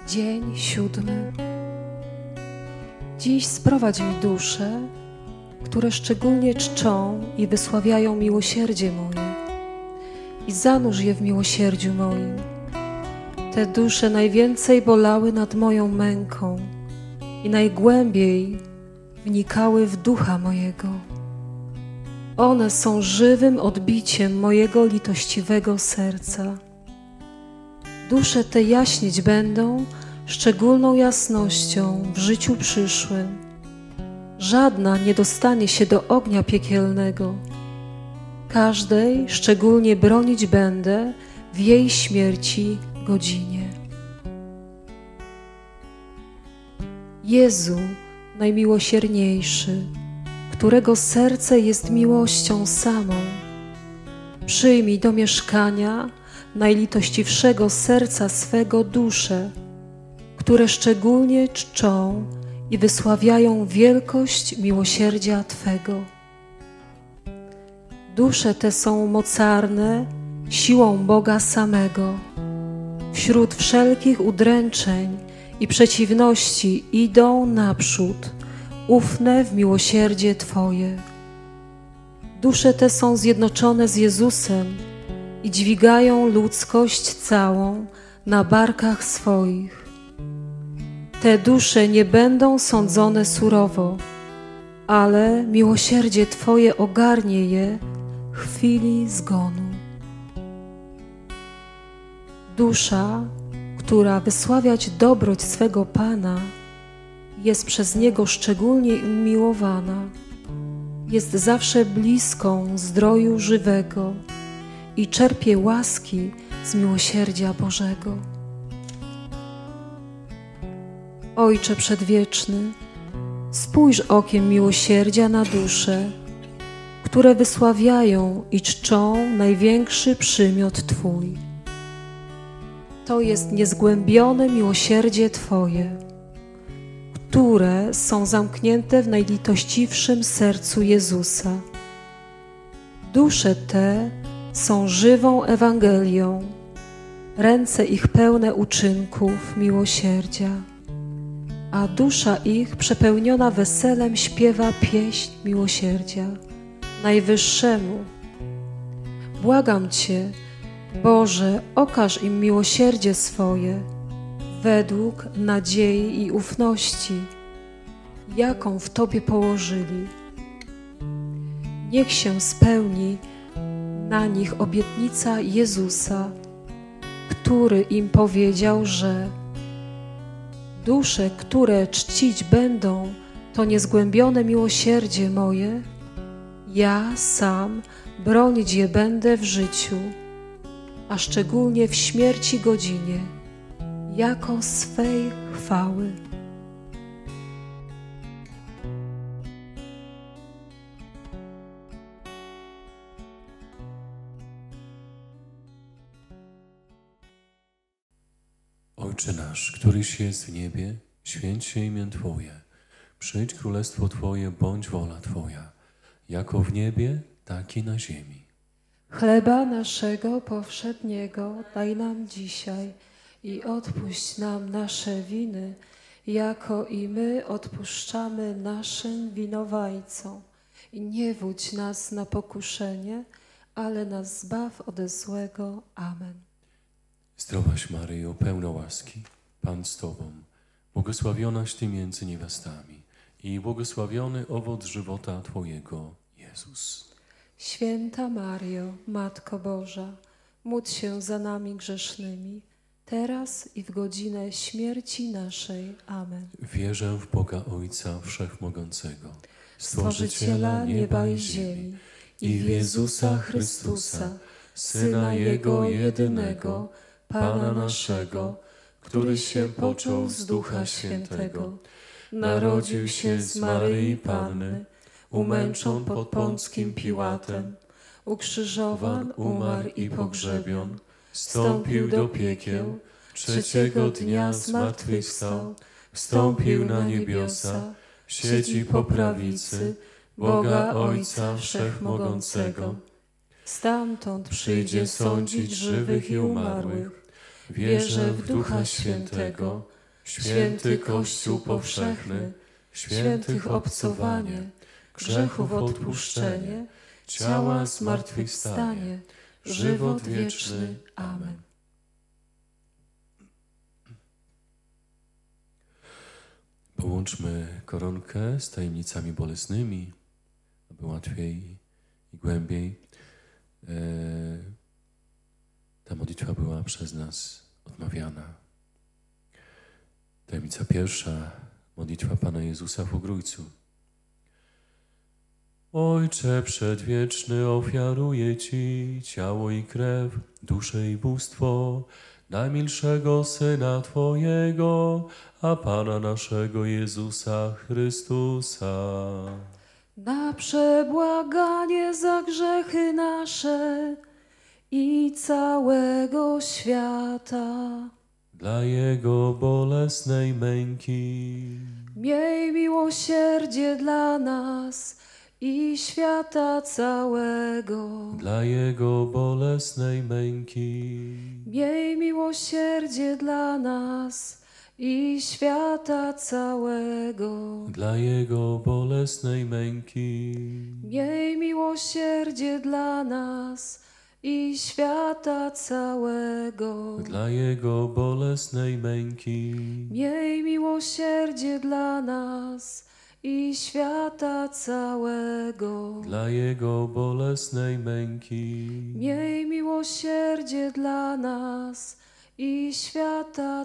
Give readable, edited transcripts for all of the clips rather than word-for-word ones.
Dzień 7. Dziś sprowadź mi dusze, które szczególnie czczą i wysławiają miłosierdzie moje, i zanurz je w miłosierdziu moim. Te dusze najwięcej bolały nad moją męką i najgłębiej wnikały w ducha mojego. One są żywym odbiciem mojego litościwego serca. Dusze te jaśnieć będą szczególną jasnością w życiu przyszłym. Żadna nie dostanie się do ognia piekielnego. Każdej szczególnie bronić będę w jej śmierci godzinie. Jezu, najmiłosierniejszy, którego serce jest miłością samą, przyjmij do mieszkania najlitościwszego serca swego dusze, które szczególnie czczą i wysławiają wielkość miłosierdzia Twego. Dusze te są mocarne siłą Boga samego. Wśród wszelkich udręczeń i przeciwności idą naprzód, ufne w miłosierdzie Twoje. Dusze te są zjednoczone z Jezusem i dźwigają ludzkość całą na barkach swoich. Te dusze nie będą sądzone surowo, ale miłosierdzie Twoje ogarnie je w chwili zgonu. Dusza, która wysławiać dobroć swego Pana, jest przez Niego szczególnie umiłowana, jest zawsze bliską zdroju żywego i czerpie łaski z miłosierdzia Bożego. Ojcze Przedwieczny, spójrz okiem miłosierdzia na dusze, które wysławiają i czczą największy przymiot Twój. To jest niezgłębione miłosierdzie Twoje, które są zamknięte w najlitościwszym sercu Jezusa. Dusze te są żywą Ewangelią, ręce ich pełne uczynków miłosierdzia, a dusza ich przepełniona weselem śpiewa pieśń miłosierdzia Najwyższemu. Błagam Cię, Boże, okaż im miłosierdzie swoje według nadziei i ufności, jaką w Tobie położyli. Niech się spełni na nich obietnica Jezusa, który im powiedział, że dusze, które czcić będą to niezgłębione miłosierdzie moje, ja sam bronić je będę w życiu, a szczególnie w śmierci godzinie, jako swej chwały. Ojcze nasz, któryś jest w niebie, święć się imię Twoje. Przyjdź królestwo Twoje, bądź wola Twoja, jako w niebie, tak i na ziemi. Chleba naszego powszedniego daj nam dzisiaj i odpuść nam nasze winy, jako i my odpuszczamy naszym winowajcom. I nie wódź nas na pokuszenie, ale nas zbaw ode złego. Amen. Zdrowaś Maryjo, pełna łaski, Pan z Tobą, błogosławionaś Ty między niewiastami i błogosławiony owoc żywota Twojego, Jezus. Święta Maryjo, Matko Boża, módl się za nami grzesznymi, teraz i w godzinę śmierci naszej. Amen. Wierzę w Boga Ojca Wszechmogącego, Stworzyciela nieba i ziemi, i w Jezusa Chrystusa, Syna Jego jedynego, Pana naszego, który się począł z Ducha Świętego, narodził się z Maryi Panny, umęczon pod Pąckim Piłatem, ukrzyżowan, umarł i pogrzebion, wstąpił do piekieł, trzeciego dnia zmartwychwstał, wstąpił na niebiosa, siedzi po prawicy Boga Ojca Wszechmogącego. Stamtąd przyjdzie sądzić żywych i umarłych. Wierzę w Ducha Świętego, święty Kościół powszechny, świętych obcowanie, grzechów odpuszczenie, ciała zmartwychwstanie, żywot wieczny. Amen. Połączmy koronkę z tajemnicami bolesnymi, aby łatwiej i głębiej ta modlitwa była przez nas odmawiana. Tajemnica pierwsza, modlitwa Pana Jezusa w Ogrójcu. Ojcze przedwieczny, ofiaruję Ci ciało i krew, duszę i bóstwo najmilszego Syna Twojego, a Pana naszego Jezusa Chrystusa. Na przebłaganie za grzechy nasze i całego świata. Dla Jego bolesnej męki. Miej miłosierdzie dla nas i świata całego. Dla Jego bolesnej męki. Miej miłosierdzie dla nas i świata całego. Dla Jego bolesnej męki. Miej miłosierdzie dla nas i świata całego. Dla Jego bolesnej męki. Miej miłosierdzie dla nas i świata całego. Dla Jego bolesnej męki. Miej miłosierdzie dla nas i świata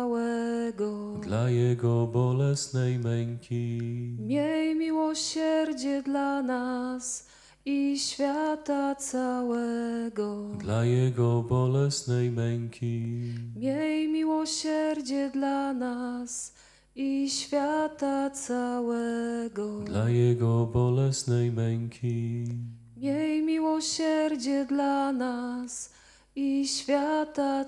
całego. Dla Jego bolesnej męki. Miej miłosierdzie dla nas i świata całego. Dla Jego bolesnej męki. Miej miłosierdzie dla nas i świata całego. Dla Jego bolesnej męki. Miej miłosierdzie dla nas i świata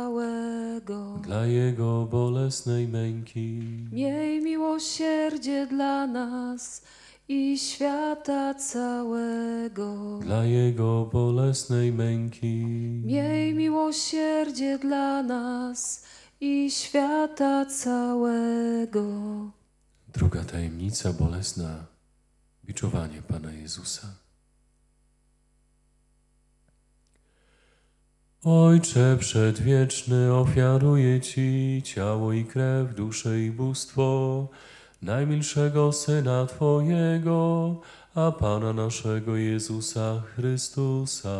całego. Dla Jego bolesnej męki. Miej miłosierdzie dla nas i świata całego. Dla Jego bolesnej męki. Miej miłosierdzie dla nas i świata całego. Druga tajemnica bolesna, biczowanie Pana Jezusa. Ojcze przedwieczny, ofiaruję Ci ciało i krew, duszę i bóstwo najmilszego Syna Twojego, a Pana naszego Jezusa Chrystusa.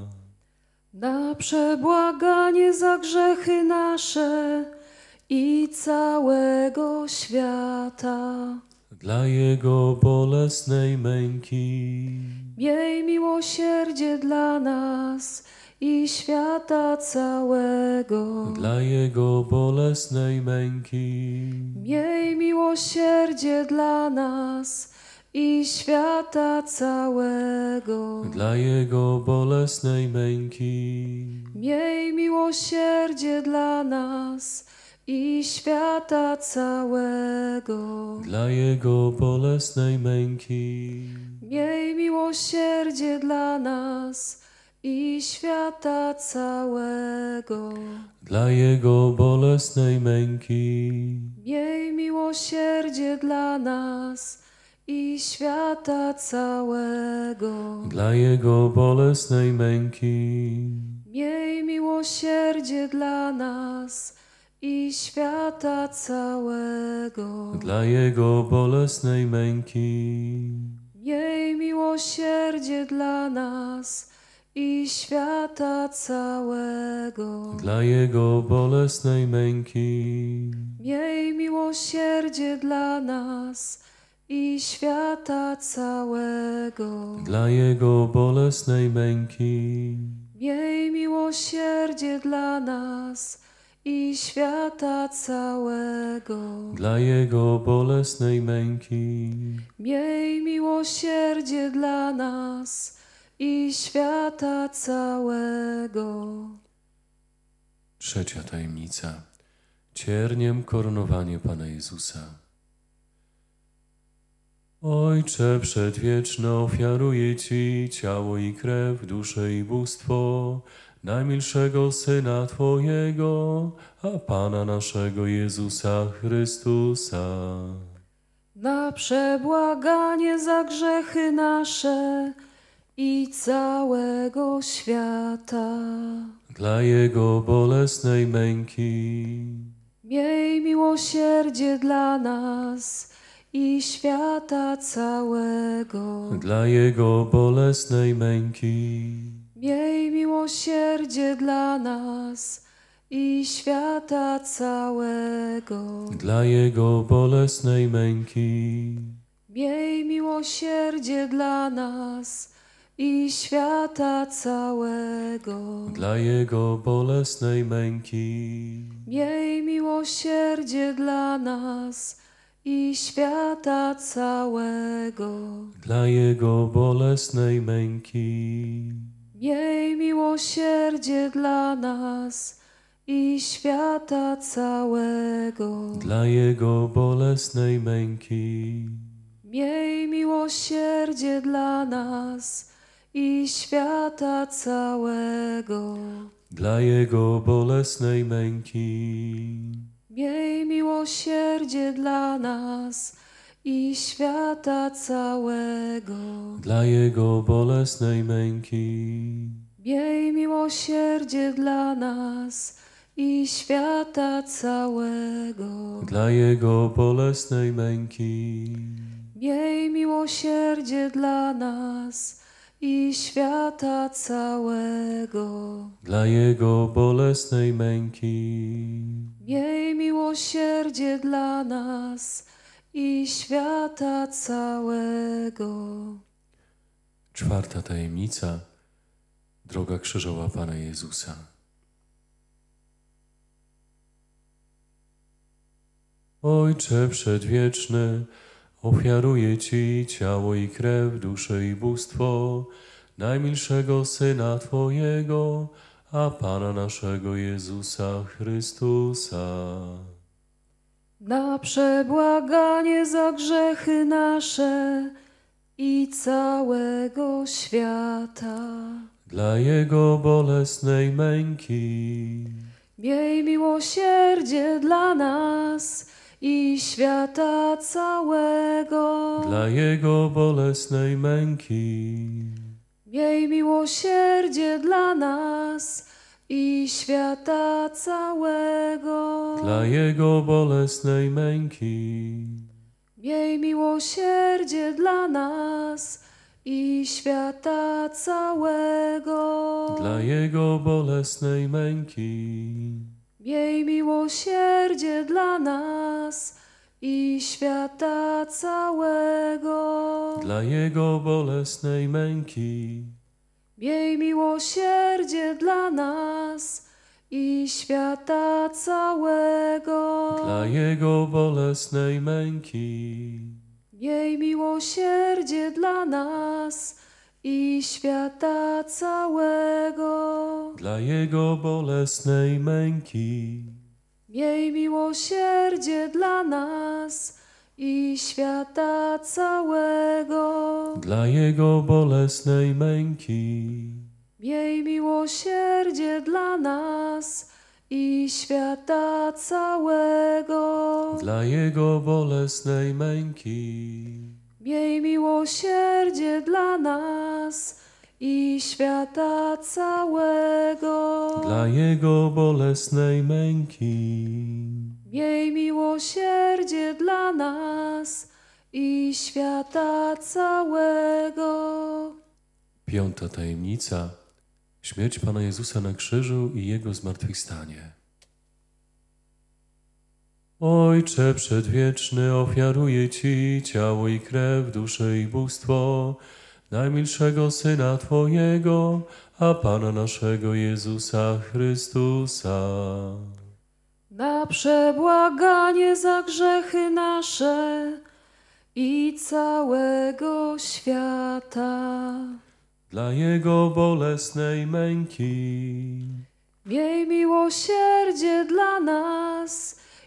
Na przebłaganie za grzechy nasze i całego świata. Dla Jego bolesnej męki. Miej miłosierdzie dla nas i świata całego. Dla Jego bolesnej męki. Miej miłosierdzie dla nas i świata całego. Dla Jego bolesnej męki. Miej miłosierdzie dla nas i świata całego. Dla Jego bolesnej męki. Miej miłosierdzie dla nas i świata całego. Dla Jego bolesnej męki. Miej miłosierdzie dla nas i świata całego. Dla Jego bolesnej męki. Miej miłosierdzie dla nas i świata całego. Dla Jego bolesnej męki. Miej miłosierdzie dla nas i świata całego. Dla Jego bolesnej męki. Miej miłosierdzie dla nas i świata całego. Dla Jego bolesnej męki. Miej miłosierdzie dla nas i świata całego. Dla Jego bolesnej męki. Miej miłosierdzie dla nas i świata całego. Trzecia tajemnica. Cierniem koronowanie Pana Jezusa. Ojcze przedwieczny, ofiaruję Ci ciało i krew, duszę i bóstwo najmilszego Syna Twojego, a Pana naszego Jezusa Chrystusa. Na przebłaganie za grzechy nasze i całego świata. Dla Jego bolesnej męki, Miej miłosierdzie dla nas i świata całego. dla Jego bolesnej męki, Miej miłosierdzie dla nas i świata całego. dla Jego bolesnej męki, Miej miłosierdzie dla nas i świata całego. dla Jego bolesnej męki, Miej miłosierdzie dla nas i świata całego. dla Jego bolesnej męki, Miej miłosierdzie dla nas i świata całego. dla Jego bolesnej męki, Miej miłosierdzie dla nas i świata całego. dla Jego bolesnej męki, Miej miłosierdzie dla nas i świata całego. dla Jego bolesnej męki, Miej miłosierdzie dla nas i świata całego. dla Jego bolesnej męki, Miej miłosierdzie dla nas i świata całego. dla Jego bolesnej męki, Miej miłosierdzie dla nas i świata całego. Czwarta tajemnica. Droga krzyżowa Pana Jezusa. Ojcze przedwieczny, ofiaruję Ci ciało i krew, duszę i bóstwo najmilszego Syna Twojego, a Pana naszego Jezusa Chrystusa. Na przebłaganie za grzechy nasze i całego świata. Dla Jego bolesnej męki, Miej miłosierdzie dla nas i świata całego. dla Jego bolesnej męki, Miej miłosierdzie dla nas i świata całego. dla Jego bolesnej męki, Miej miłosierdzie dla nas i świata całego. dla Jego bolesnej męki, Miej miłosierdzie dla nas i świata całego. dla Jego bolesnej męki, Miej miłosierdzie dla nas i świata całego. dla Jego bolesnej męki, Miej miłosierdzie dla nas i świata całego. dla Jego bolesnej męki, Miej miłosierdzie dla nas i świata całego. dla Jego bolesnej męki, Miej miłosierdzie dla nas i świata całego. dla Jego bolesnej męki, Miej miłosierdzie dla nas i świata całego. dla Jego bolesnej męki, Miej miłosierdzie dla nas i świata całego. Piąta tajemnica. Śmierć Pana Jezusa na krzyżu i Jego zmartwychwstanie. Ojcze przedwieczny, ofiaruję Ci ciało i krew, duszę i bóstwo najmilszego Syna Twojego, a Pana naszego Jezusa Chrystusa. Na przebłaganie za grzechy nasze i całego świata. Dla Jego bolesnej męki, Miej miłosierdzie dla nas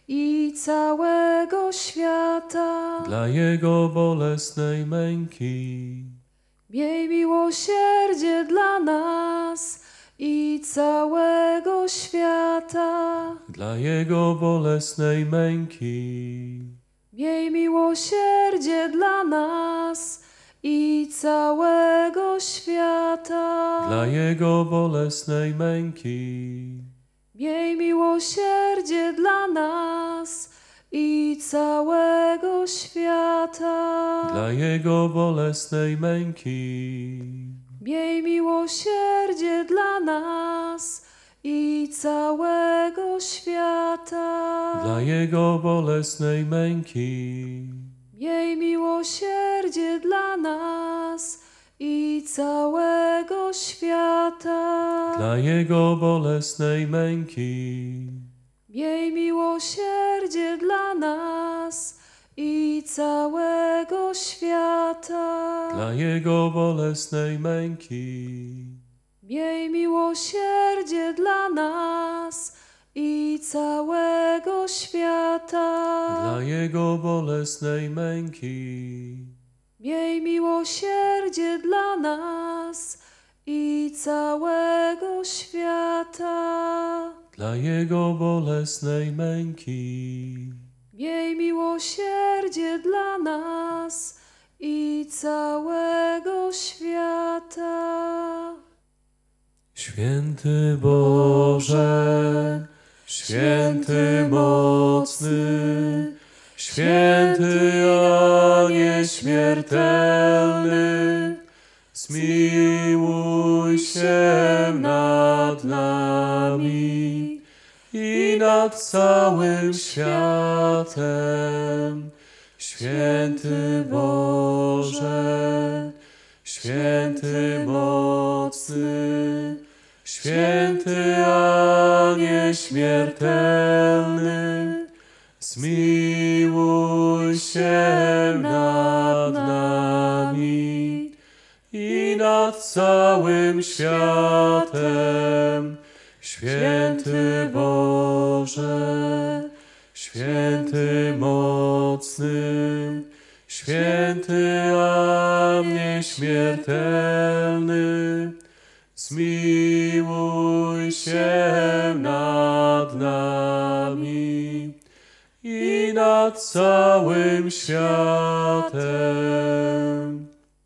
i całego świata. dla Jego bolesnej męki, Miej miłosierdzie dla nas i całego świata. dla Jego bolesnej męki, Miej miłosierdzie dla nas i całego świata. dla Jego bolesnej męki, Miej miłosierdzie dla nas i całego świata. dla Jego bolesnej męki, Miej miłosierdzie dla nas i całego świata. dla Jego bolesnej męki, Miej miłosierdzie dla nas i całego świata. dla Jego bolesnej męki, Miej miłosierdzie dla nas i całego świata. dla Jego bolesnej męki, Miej miłosierdzie dla nas i całego świata. dla Jego bolesnej męki, Miej miłosierdzie dla nas i całego świata. dla Jego bolesnej męki, Miej miłosierdzie dla nas i całego świata. Święty Boże, święty mocny, święty a nieśmiertelny, zmiłuj się nad nami i nad całym światem. Święty Boże, święty mocny, święty a nieśmiertelny, zmiłuj się nad nami i nad całym światem. Święty Boże, święty mocny, święty a nieśmiertelny, zmiłuj się nad nami i nad całym światem.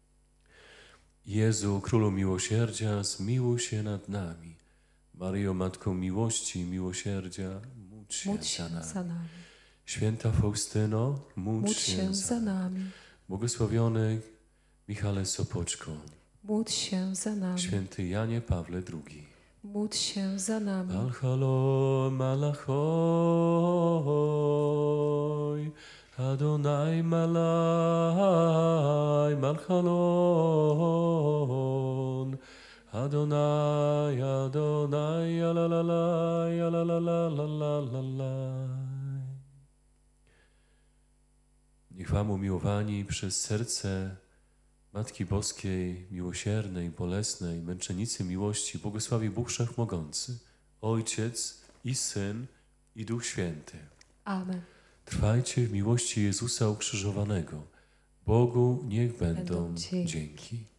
Jezu, Królu Miłosierdzia, zmiłuj się nad nami. Maryjo, Matko Miłości i Miłosierdzia, módl się za nami. Święta Faustyno, módl się za nami. Błogosławiony Michale Sopoczko, Módl się za nami. Święty Janie Pawle II, Módl się za nami. Al-Halom, Malachoj, Adonai Malai, Malchalon, Adonai, Adonai, alalalai, alalalalalalalai. Niech Wam, umiłowani przez serce Matki Boskiej, miłosiernej, bolesnej, męczennicy miłości, błogosławi Bóg Wszechmogący, Ojciec i Syn i Duch Święty. Amen. Trwajcie w miłości Jezusa ukrzyżowanego. Bogu niech będą dzięki.